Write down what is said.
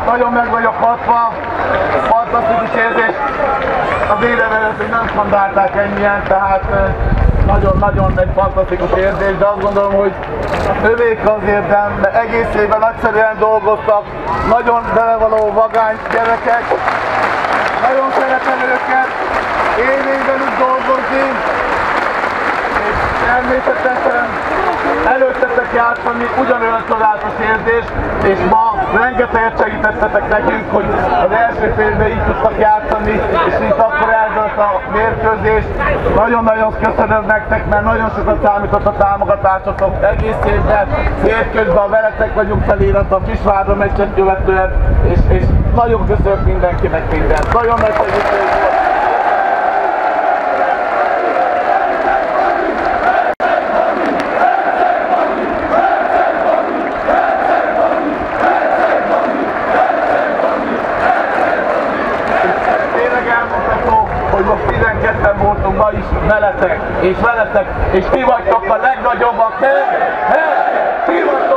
Nagyon meg vagyok hatva, fantasztikus érzés. Az érevezetők nem standárták ennyien, tehát nagyon-nagyon egy fantasztikus érzés, de azt gondolom, hogy övék az érdem, mert egész évben nagyszerűen dolgoztak, nagyon belevaló vagány gyerekek, nagyon szeretem őket, élén velük dolgozni, és természetesen előttetek játszani ugyanolyan csodálatos érzés, és ma rengeteget segítettetek nekünk, hogy az első félben így tudtak játszani, és itt akkor eldőlt a mérkőzés. Nagyon-nagyon köszönöm nektek, mert nagyon sokat számított a támogatásotok egész évben, hétközben a veletek vagyunk felirat a Kisvárda meccset követően, és nagyon köszönöm mindenkinek mindent. Nagyon nagy segítség volt. Hogy most 12-en voltunk ma is veletek, és ti vagytok a legnagyobbak, ti vagytok